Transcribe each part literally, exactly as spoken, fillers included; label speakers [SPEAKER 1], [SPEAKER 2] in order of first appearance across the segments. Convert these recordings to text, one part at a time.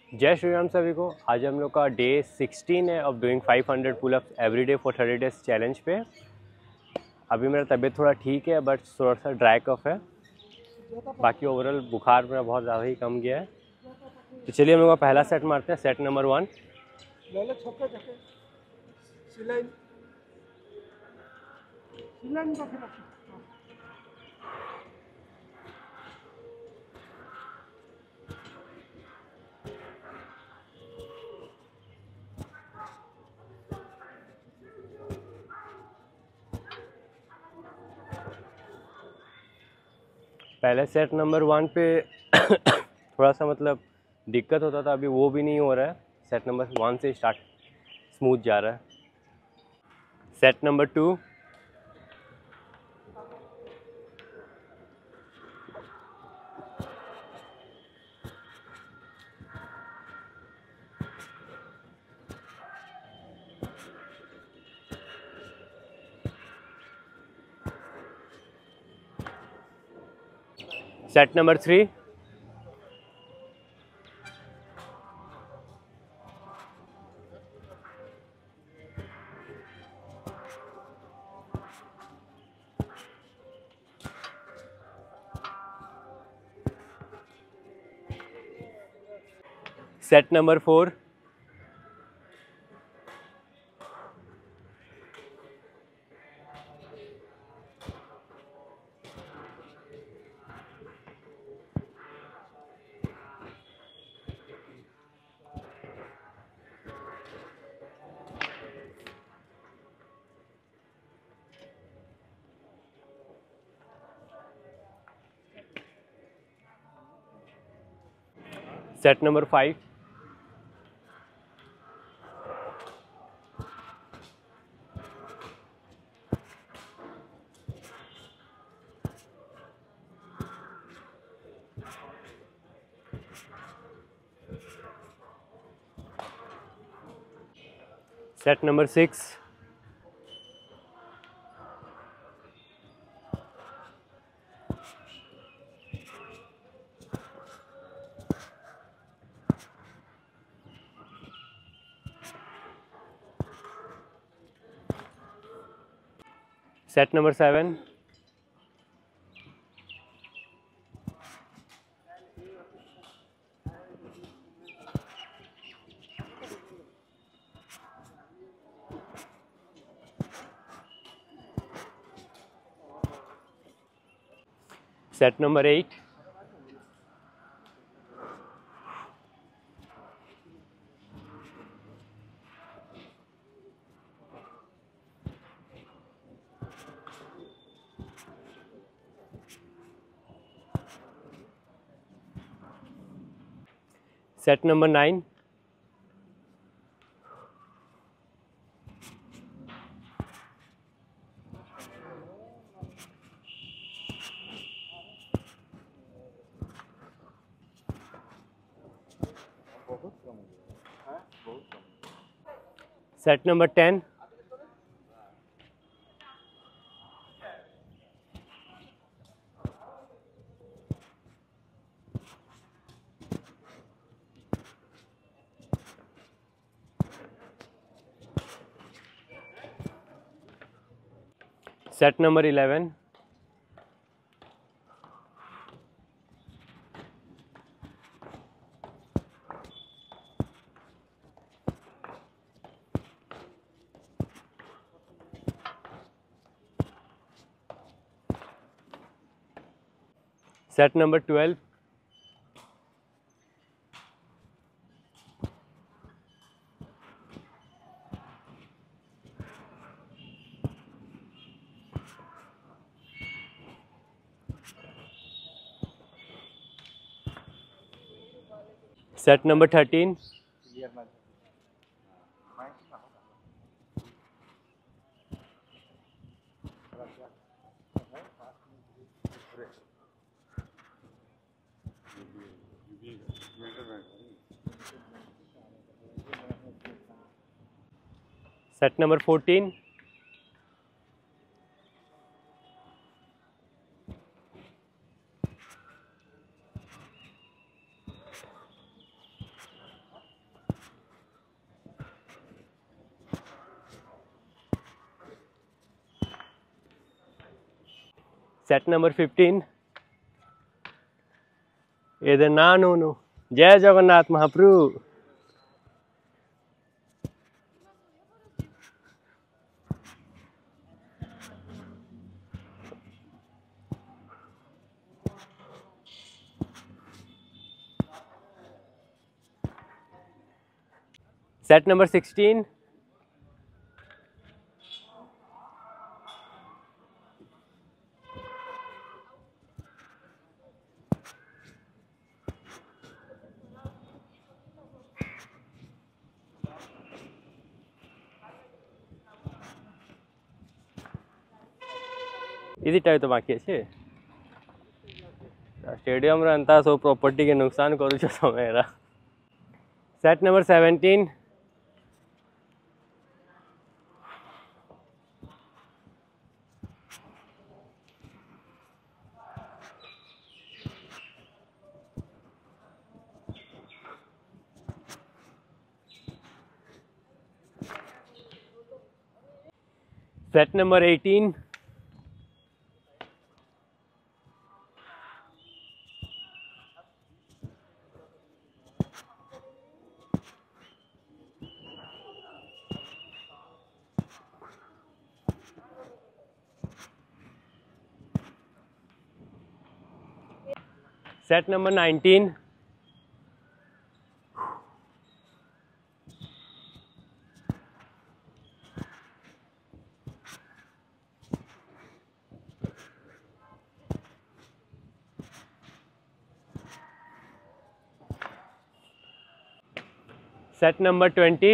[SPEAKER 1] जय श्री राम सभी को। आज हम लोग का डे सिक्सटीन है of doing five hundred pullups every day for thirty days challenge पे। अभी मेरा तबीयत थोड़ा ठीक है बट थोड़ा सा ड्राई कफ है, बाकी ओवरऑल बुखार मेरा बहुत ज़्यादा ही कम गया है। तो चलिए हम लोग का पहला सेट मारते हैं, सेट नंबर वन। पहले सेट नंबर वन पे थोड़ा सा मतलब दिक्कत होता था, अभी वो भी नहीं हो रहा है। सेट नंबर वन से स्टार्ट स्मूथ जा रहा है। Set number two, set number three, set number four, set number five, set number six, set number seven, set number eight, set number nine, set number ten, set number eleven, set number twelve, set number thirteen, set number fourteen, set number fifteen एदे ना no no जय Jagannath Mahaprabhu. Set number sixteen इधर तो बाकी अच्छे stadium अंता सब property के नुकसान करूँ समय। Set number seventeen set number eighteen set number nineteen set number twenty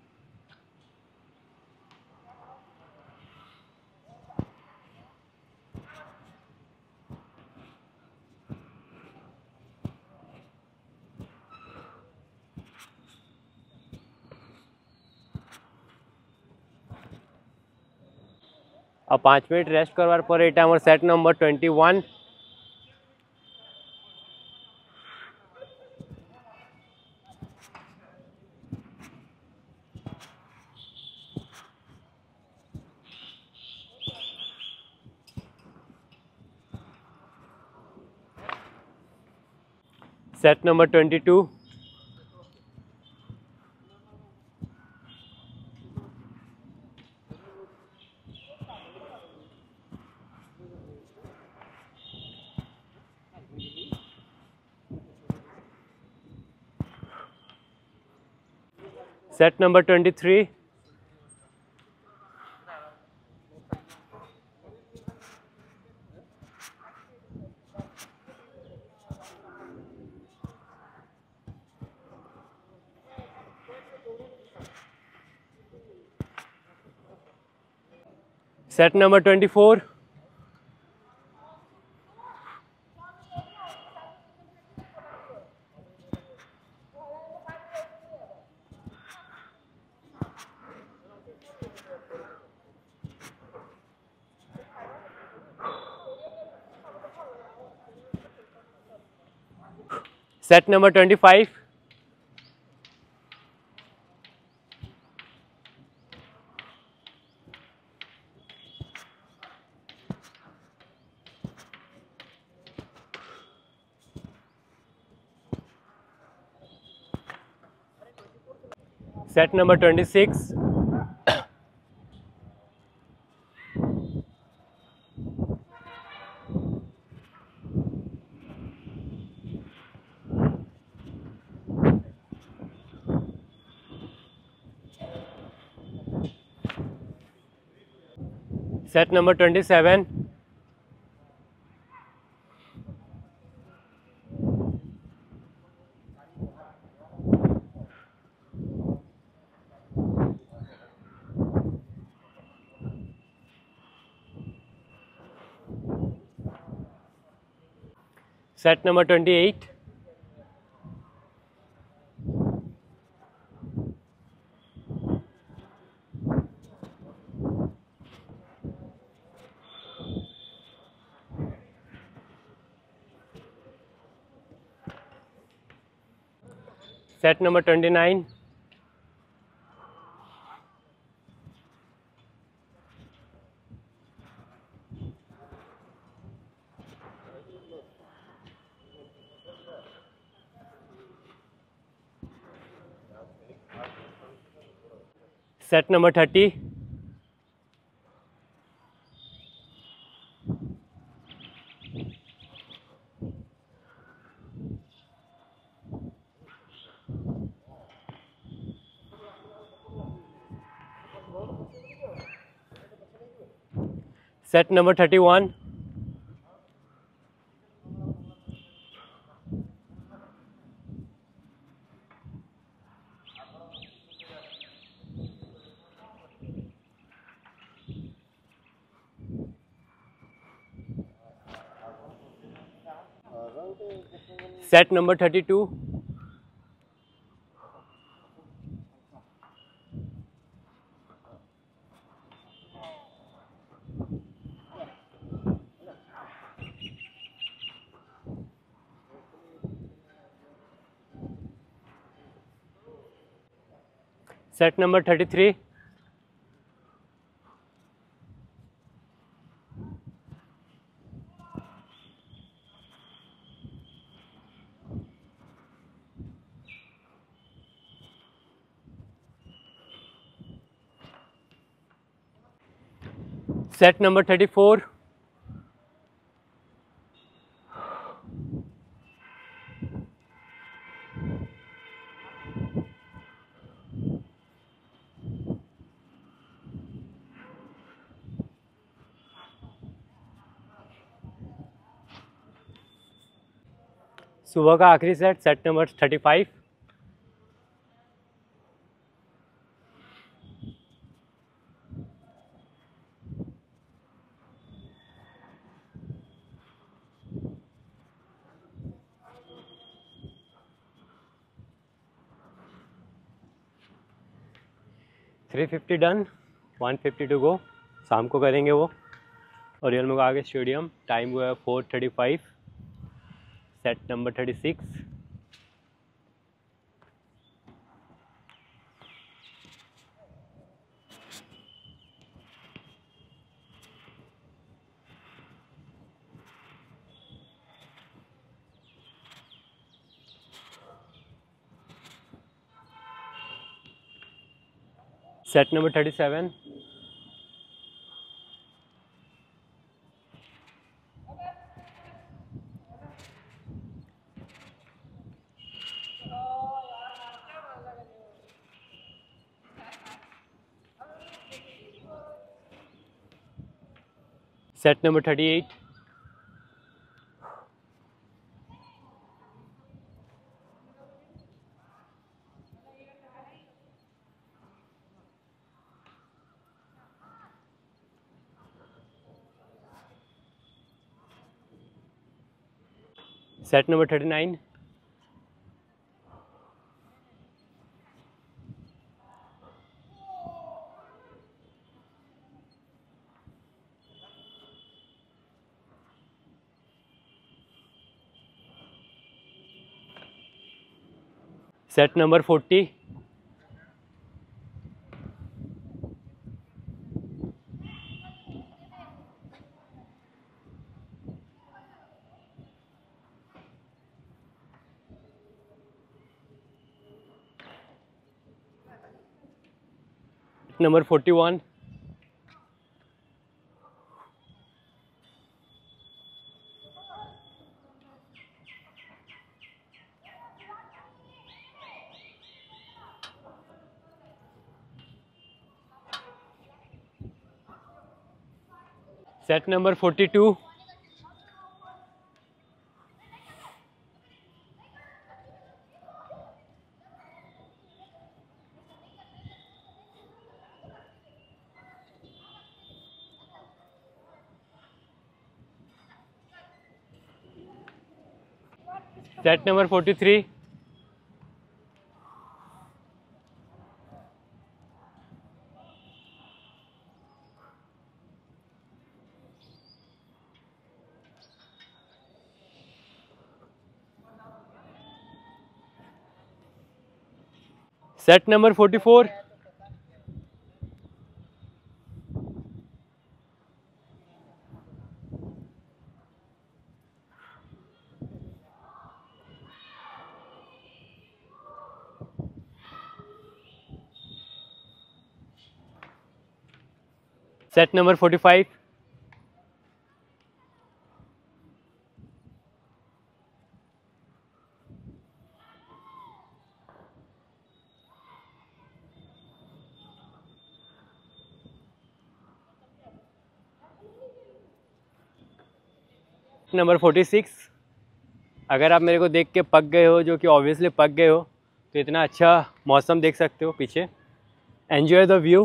[SPEAKER 1] अब पाँच मिनट रेस्ट करवार पर एटा हमारे set number twenty one set number twenty two set number twenty three set number twenty four set number twenty five set number twenty six set number twenty seven set number twenty eight set number twenty nine Set number thirty. Set number thirty-one. Set number thirty-two. Set number thirty-three. Set number thirty-four. सुबह का आखिरी set, set number thirty five. Three fifty done, one fifty to go. शाम को करेंगे वो. और real में आगे स्टेडियम. टाइम हुआ है four thirty five. Set number thirty six. Set number thirty seven. Set number thirty eight. Set number thirty nine. Set number forty. Number forty one. Set number forty two. Set number forty three. Set number forty four. Set number forty five. Number forty six. अगर आप मेरे को देख के पक गए हो, जो कि ऑब्वियसली पक गए हो, तो इतना अच्छा मौसम देख सकते हो पीछे। Enjoy the view.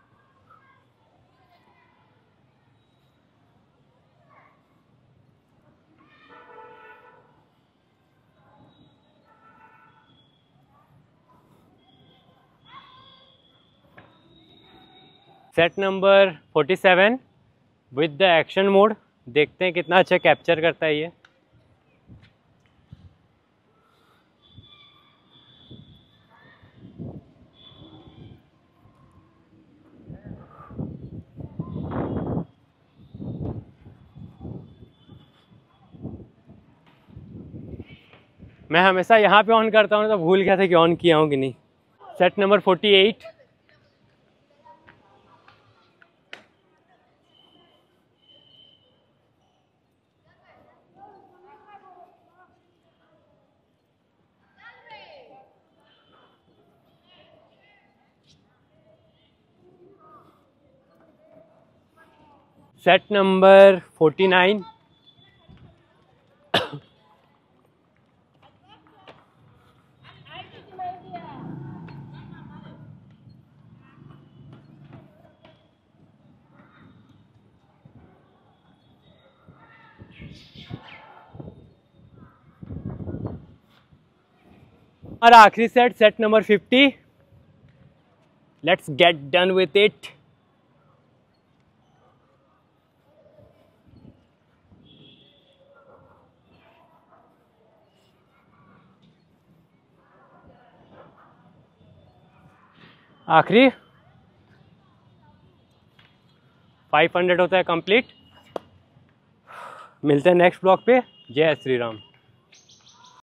[SPEAKER 1] Set number forty seven with the action mode. देखते हैं कितना अच्छा कैप्चर करता है ये। मैं हमेशा यहाँ पे ऑन करता हूँ तो भूल गया था कि ऑन किया हूँ कि नहीं। Set number forty eight. Set number forty nine. और आखिरी set, set number fifty. Let's get done with it. आखिरी फाइव हंड्रेड होता है कंप्लीट। मिलते हैं नेक्स्ट ब्लॉग पे। जय श्री राम।